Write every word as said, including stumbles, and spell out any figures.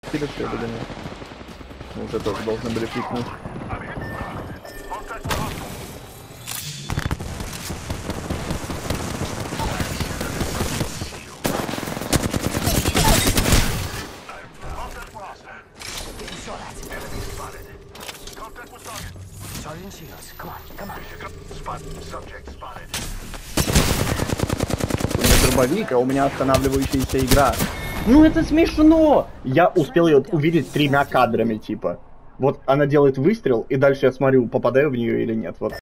Пилят все или нет? Мы уже тоже должны были пикнуть. У меня дробовик, а у меня останавливающаяся игра. Ну это смешно! Я успел ее увидеть тремя кадрами, типа. Вот она делает выстрел, и дальше я смотрю, попадаю в нее или нет. Вот.